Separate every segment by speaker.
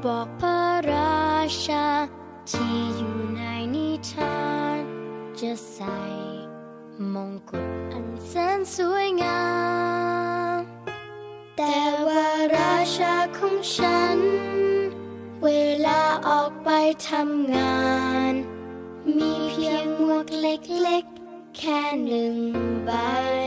Speaker 1: บอกพระราชาที่อยู่ในนิทานจะใส่มงกุฎอันแสนสวยงามแต่ว่าราชาของฉันเวลาออกไปทำงานมีเพียงหมวกเล็กๆแค่1 ใบ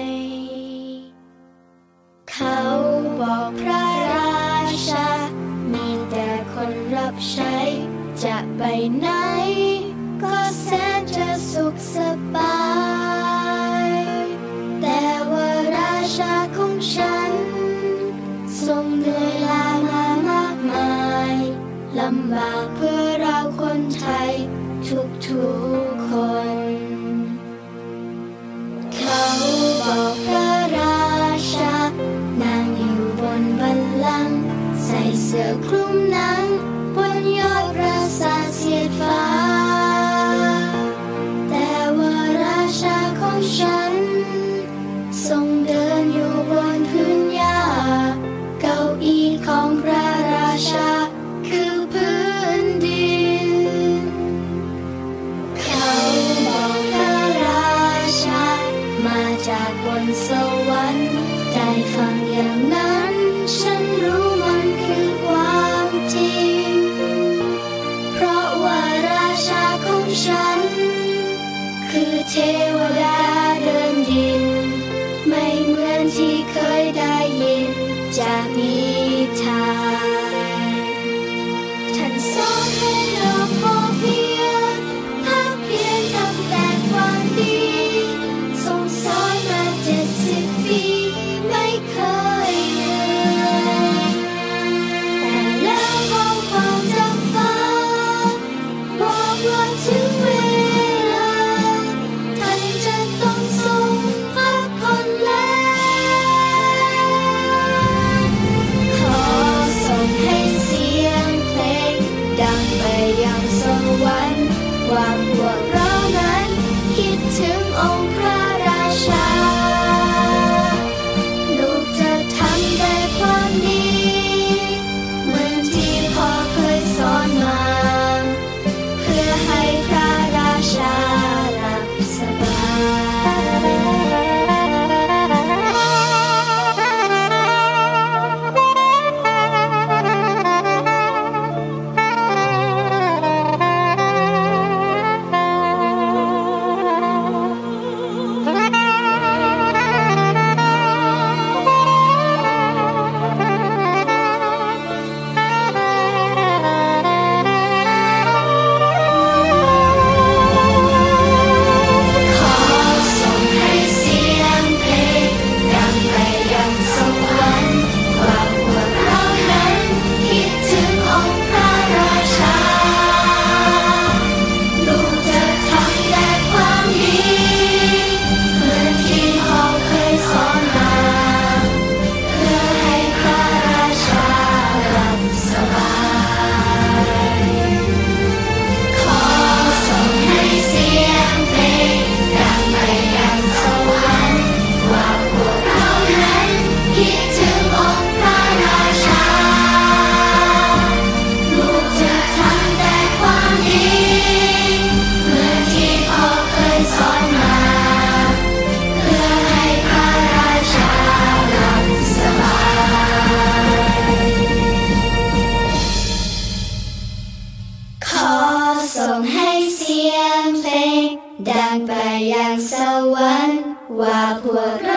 Speaker 1: เขาบอกพระราชามีแต่คนรับใช้จะไปไหนก็แสนจะสุขสบายแต่ว่าราชาของฉันทรงเหนื่อยล้ามามากมายลำบากเพื่อเราคนไทยทุกๆคนเขาบอกพระราชานั่งอยู่บนบัลลังก์ใส่เสื้อคลุมหนังบนยอดปราสาทเสียดฟ้าแต่ว่าราชาของฉันทรงเดินอยู่บนพื้นหญ้าเก้าอี้ของพระราชาคือพื้นดินเขาบอกพระราชามาจากบนสวรรค์ได้ฟังอย่างนั้นฉันรู้มันคือความจริงเพราะว่าราชาของฉันคือเทวดาเดินดินไม่เหมือนที่เคยได้ยินจากนิทานท่านสอนให้เราพอเพียงภาคเพียรทำแต่ความดีทรงสอนมา70 ปีไม่เคยเหนื่อยแต่แล้วเขาจะฟังบอกว่าถึงเวลาท่านจะต้องทรงพักผ่อนแล้วขอส่งให้เสียงเพลงดังไปยังสวรรค์ว่าพวกเรานั้นคิดถึงองค์พระราชาลูกจะทำแต่ความดีเหมือนที่พ่อเคยสอนมาเพื่อให้พระราชาหลับสบส่งให้เสียงเพลงดังไปยังสวรรค์ว่าพวกเรา